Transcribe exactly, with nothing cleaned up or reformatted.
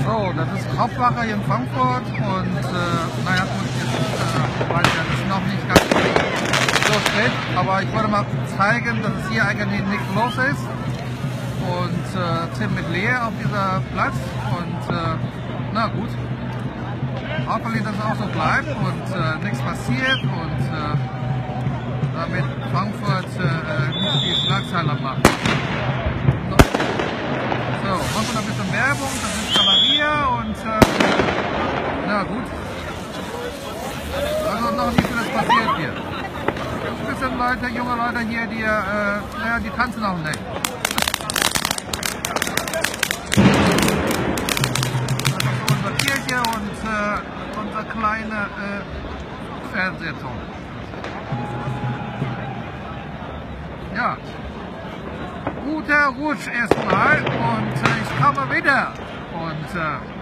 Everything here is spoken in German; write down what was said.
So, das ist Hauptwache hier in Frankfurt und äh, naja gut, jetzt äh, weil das ist noch nicht ganz so spät, aber ich wollte mal zeigen, dass es hier eigentlich nichts los ist und äh, ziemlich leer auf dieser Platz und äh, na gut, hoffentlich, dass es auch so bleibt und äh, nichts passiert und äh, damit Frankfurt äh, nicht die Schlagzeilen macht. So, machen wir noch ein bisschen Werbung, das ist Galeria und äh, na gut. Also noch nicht vieles passiert hier. Ein bisschen Leute, junge Leute hier, die, äh, naja, die tanzen auch nicht. Das ist so unsere Kirche und äh, unser kleiner äh, Fernsehturm. Ja. Guter Rutsch erstmal und äh, ich komme wieder. Und äh,